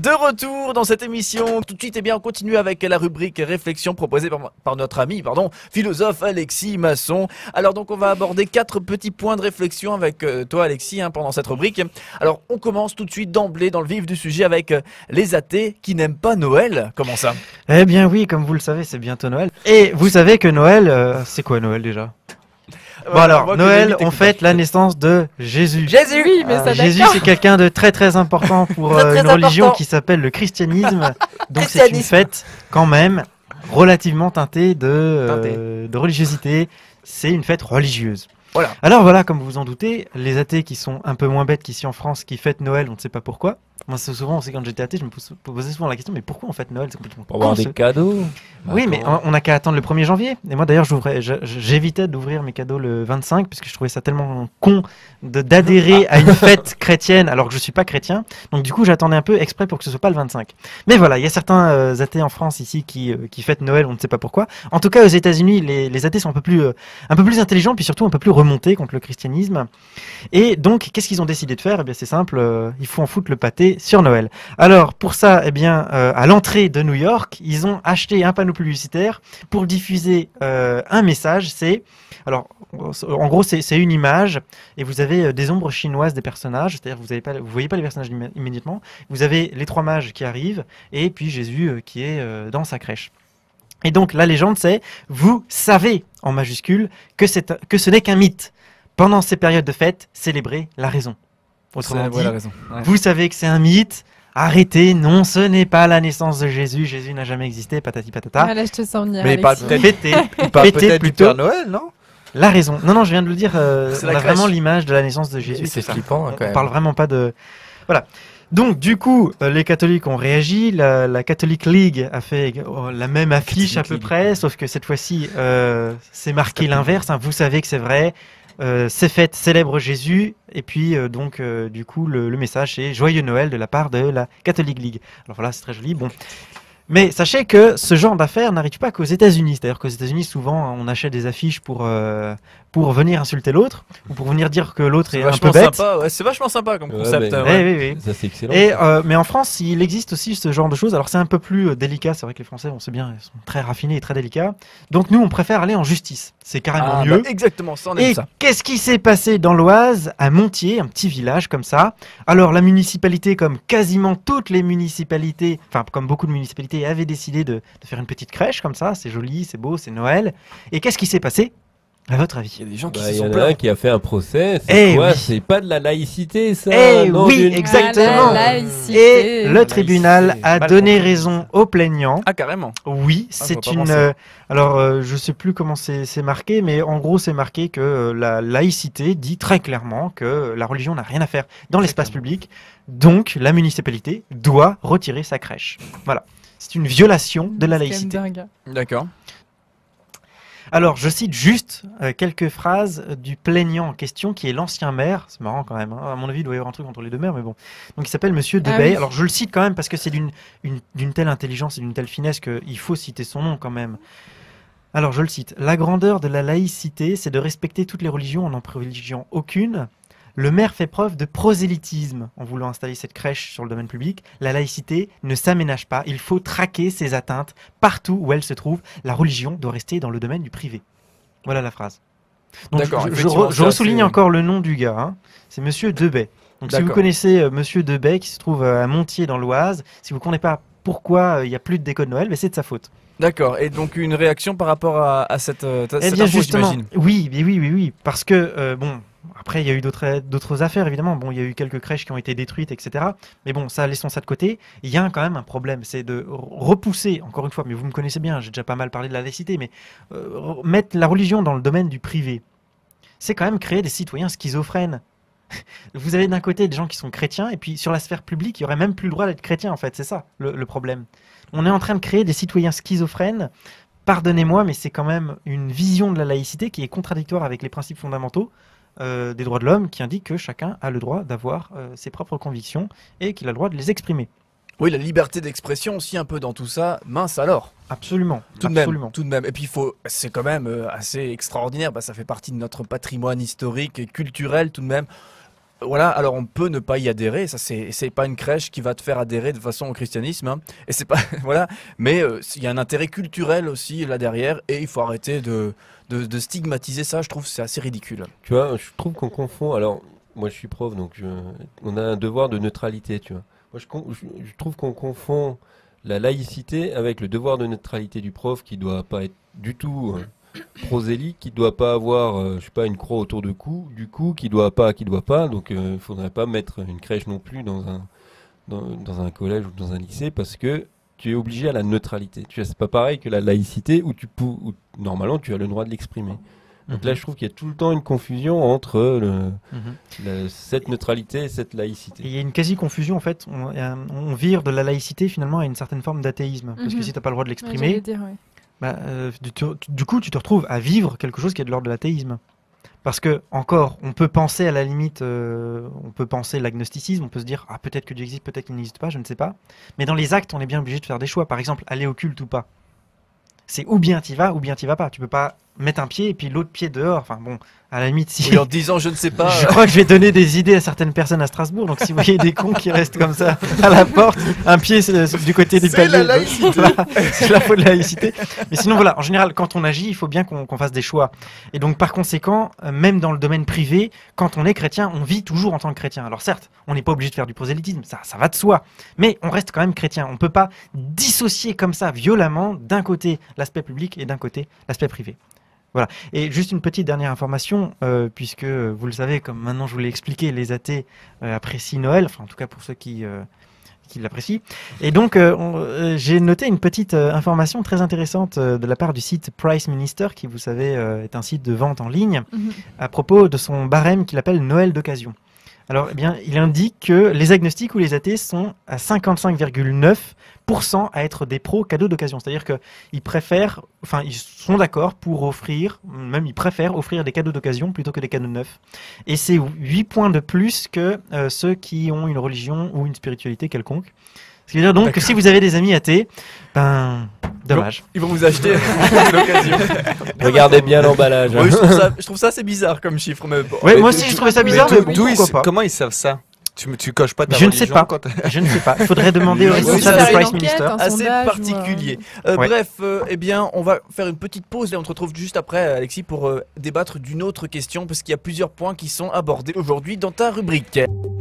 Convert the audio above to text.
De retour dans cette émission, tout de suite, on continue avec la rubrique réflexion proposée par notre ami, philosophe Alexis Masson. Alors donc, on va aborder 4 petits points de réflexion avec toi, Alexis, pendant cette rubrique. Alors, on commence tout de suite d'emblée dans le vif du sujet avec les athées qui n'aiment pas Noël. Comment ça? Eh bien oui, comme vous le savez, c'est bientôt Noël. Et vous savez que Noël, c'est quoi Noël déjà? Bon alors, Noël, on fête la naissance de Jésus. Jésus, oui, mais ça Jésus, d'accord. c'est quelqu'un de très très important pour une religion qui s'appelle le christianisme. Donc c'est une fête quand même relativement teintée de religiosité. C'est une fête religieuse. Voilà. Alors voilà, comme vous vous en doutez, les athées qui sont un peu moins bêtes qu'ici en France, qui fêtent Noël, on ne sait pas pourquoi. Moi, souvent, c'est quand j'étais athée, je me posais souvent la question, mais pourquoi on fête Noël? C'est complètement Pour avoir con, des cadeaux. Oui, mais on n'a qu'à attendre le 1er janvier. Et moi, d'ailleurs, j'évitais d'ouvrir mes cadeaux le 25, puisque je trouvais ça tellement con d'adhérer à une fête chrétienne, alors que je suis pas chrétien. Donc, du coup, j'attendais un peu exprès pour que ce soit pas le 25. Mais voilà, il y a certains athées en France ici qui fêtent Noël, on ne sait pas pourquoi. En tout cas, aux États-Unis, les athées sont un peu plus intelligents, puis surtout un peu plus remontés contre le christianisme. Et donc, qu'est-ce qu'ils ont décidé de faire? Eh bien, c'est simple, il faut en foutre le pâté sur Noël. Alors, pour ça, eh bien, à l'entrée de New York, ils ont acheté un panneau publicitaire pour diffuser un message. Alors, en gros, c'est une image et vous avez des ombres chinoises des personnages. C'est-à-dire, vous voyez pas les personnages immédiatement. Vous avez les 3 mages qui arrivent et puis Jésus qui est dans sa crèche. Et donc, la légende, c'est « Vous savez » en majuscule que ce n'est qu'un mythe. Pendant ces périodes de fête, célébrez la raison. Autrement dit, vous savez que c'est un mythe. Arrêtez, non, ce n'est pas la naissance de Jésus. Jésus n'a jamais existé, patati patata. Ah, là, je te sens venir, Mais Alexis. fêtez plutôt Noël, non? La raison. Non, je viens de le dire. C'est on la a vraiment l'image de la naissance de Jésus. C'est ça. flippant, quand On même. parle vraiment pas de... Voilà. Donc, du coup, les catholiques ont réagi. La Catholic League a fait la même affiche à peu près, sauf que cette fois-ci, c'est marqué l'inverse. Vous savez que c'est vrai. Ces fêtes célèbrent Jésus. Et puis, du coup, le message, c'est Joyeux Noël de la part de la Catholic League. Alors voilà, c'est très joli. Bon. Mais sachez que ce genre d'affaires n'arrive pas qu'aux États-Unis. C'est-à-dire qu'aux États-Unis, souvent, on achète des affiches pour venir insulter l'autre ou pour venir dire que l'autre est un peu bête. Sympa, ouais, c'est vachement sympa comme concept. Oui. Ça, c'est excellent. Et, mais en France, il existe aussi ce genre de choses. Alors, c'est un peu plus délicat. C'est vrai que les Français, on sait bien, ils sont très raffinés et très délicats. Donc, nous, on préfère aller en justice. C'est carrément mieux. Exactement, ça, on aime Et ça. qu'est-ce qui s'est passé dans l'Oise, à Montier, un petit village comme ça? Alors, la municipalité, comme quasiment toutes les municipalités, enfin, comme beaucoup de municipalités, avait décidé de faire une petite crèche comme ça. C'est joli, c'est beau, c'est Noël. Et qu'est-ce qui s'est passé, à votre avis? Il y a des gens qui Bah, se il y sont en a plaints. un qui a fait un procès. C'est Eh quoi? oui. C'est pas de la laïcité, ça? Eh Non, oui, d'une- exactement. Ah, la laïcité. Et le tribunal laïcité, a mal donné compris. raison aux plaignants. Ah, carrément. Oui, Ah, je c'est vois pas une. penser. Alors, je sais plus comment c'est marqué, mais en gros, c'est marqué que la laïcité dit très clairement que la religion n'a rien à faire dans l'espace public. Donc, la municipalité doit retirer sa crèche. Voilà. C'est une violation de la C'est quand même laïcité. dingue. D'accord. Alors, je cite juste quelques phrases du plaignant en question, qui est l'ancien maire. C'est marrant quand même. À mon avis, il doit y avoir un truc entre les deux maires, mais bon. Donc, il s'appelle Monsieur Ah Debay. oui. Alors, je le cite quand même parce que c'est d'une telle intelligence et d'une telle finesse qu'il faut citer son nom quand même. Alors, je le cite. La grandeur de la laïcité, c'est de respecter toutes les religions en n'en privilégiant aucune. Le maire fait preuve de prosélytisme en voulant installer cette crèche sur le domaine public. La laïcité ne s'aménage pas. Il faut traquer ces atteintes partout où elles se trouvent. La religion doit rester dans le domaine du privé. Voilà la phrase. Donc, D'accord, je effectivement, je c'est ressouligne assez- encore le nom du gars. Hein. C'est Monsieur Debay. Donc, si vous D'accord. connaissez Monsieur Debay, qui se trouve à Montier dans l'Oise, si vous ne connaissez pas pourquoi il n'y a plus de déco de Noël, mais c'est de sa faute. D'accord. Et donc, une réaction par rapport à cette Eh cette bien, info, justement, j'imagine. oui. Parce que, bon, après, il y a eu d'autres affaires, évidemment. Bon, il y a eu quelques crèches qui ont été détruites, etc. Mais bon, ça, laissons ça de côté. Il y a quand même un problème, c'est de repousser, encore une fois, mais vous me connaissez bien, j'ai déjà pas mal parlé de la laïcité, mais mettre la religion dans le domaine du privé, c'est quand même créer des citoyens schizophrènes. Vous avez d'un côté des gens qui sont chrétiens, et puis sur la sphère publique, il n'y aurait même plus le droit d'être chrétien, en fait. C'est ça, le problème. On est en train de créer des citoyens schizophrènes. Pardonnez-moi, mais c'est quand même une vision de la laïcité qui est contradictoire avec les principes fondamentaux des droits de l'homme, qui indiquent que chacun a le droit d'avoir ses propres convictions et qu'il a le droit de les exprimer. Oui, la liberté d'expression aussi un peu dans tout ça. Mince alors. Absolument. Tout de absolument. même, tout de même. Et puis c'est quand même assez extraordinaire. Bah, ça fait partie de notre patrimoine historique et culturel tout de même. Voilà, alors on peut ne pas y adhérer, ça c'est pas une crèche qui va te faire adhérer de façon au christianisme, hein, et c'est pas voilà, mais il y a un intérêt culturel aussi là derrière, et il faut arrêter de stigmatiser ça, je trouve que c'est assez ridicule. Tu vois, je trouve qu'on confond. Alors, moi, je suis prof, donc on a un devoir de neutralité, tu vois. Moi, je trouve qu'on confond la laïcité avec le devoir de neutralité du prof qui doit pas être du tout prosélyte, qui doit pas avoir, je sais pas, une croix autour du cou, qui doit pas. Donc, il faudrait pas mettre une crèche non plus dans un collège ou dans un lycée parce que tu es obligé à la neutralité. Tu vois, c'est pas pareil que la laïcité où normalement tu as le droit de l'exprimer. Donc là, je trouve qu'il y a tout le temps une confusion entre cette neutralité et cette laïcité. Et il y a une quasi-confusion en fait. On vire de la laïcité finalement à une certaine forme d'athéisme. Parce que si tu n'as pas le droit de l'exprimer, du coup, tu te retrouves à vivre quelque chose qui est de l'ordre de l'athéisme. Parce que, encore, on peut penser à la limite, on peut penser l'agnosticisme, on peut se dire, ah, peut-être que Dieu existe, peut-être qu'il n'existe pas, je ne sais pas. Mais dans les actes, on est bien obligé de faire des choix. Par exemple, aller au culte ou pas. C'est ou bien t'y vas, ou bien t'y vas pas. Tu peux pas mettre un pied et puis l'autre pied dehors. Enfin bon, à la limite, si. Oui, en disant je ne sais pas. Je crois que je vais donner des idées à certaines personnes à Strasbourg. Donc si vous voyez des cons qui restent comme ça à la porte, un pied du côté du palier. C'est la laïcité. Voilà, c'est la faute de la laïcité. Mais sinon voilà, en général, quand on agit, il faut bien qu'on fasse des choix. Et donc par conséquent, même dans le domaine privé, quand on est chrétien, on vit toujours en tant que chrétien. Alors certes, on n'est pas obligé de faire du prosélytisme, ça va de soi. Mais on reste quand même chrétien. On peut pas dissocier comme ça violemment d'un côté l'aspect public et d'un côté l'aspect privé. Voilà. Et juste une petite dernière information, puisque vous le savez, comme maintenant je vous l'ai expliqué, les athées apprécient Noël, enfin en tout cas pour ceux qui l'apprécient. Et donc j'ai noté une petite information très intéressante de la part du site Price Minister, qui vous savez est un site de vente en ligne, à propos de son barème qu'il appelle Noël d'occasion. Alors, eh bien, il indique que les agnostiques ou les athées sont à 55,9% à être des pros cadeaux d'occasion. C'est-à-dire qu'ils préfèrent, enfin, ils sont d'accord pour offrir, même ils préfèrent offrir des cadeaux d'occasion plutôt que des cadeaux neufs. Et c'est 8 points de plus que ceux qui ont une religion ou une spiritualité quelconque. Ce qui veut dire donc que si vous avez des amis athées, ben, dommage. Ils vont vous acheter l'occasion. Regardez bien l'emballage. Oui, je trouve ça assez bizarre comme chiffre. Mais bon. Ouais, moi aussi je trouvais ça bizarre, mais bon, pourquoi pas. Comment ils savent ça? Tu coches pas ta Je ne sais religion pas. quand Je ne sais pas. Il faudrait demander au Oui, responsable faire de une Price enquête, Minister. un Assez sondage, particulier. Ouais. Bref, eh bien, on va faire une petite pause et on te retrouve juste après, Alexis, pour débattre d'une autre question parce qu'il y a plusieurs points qui sont abordés aujourd'hui dans ta rubrique.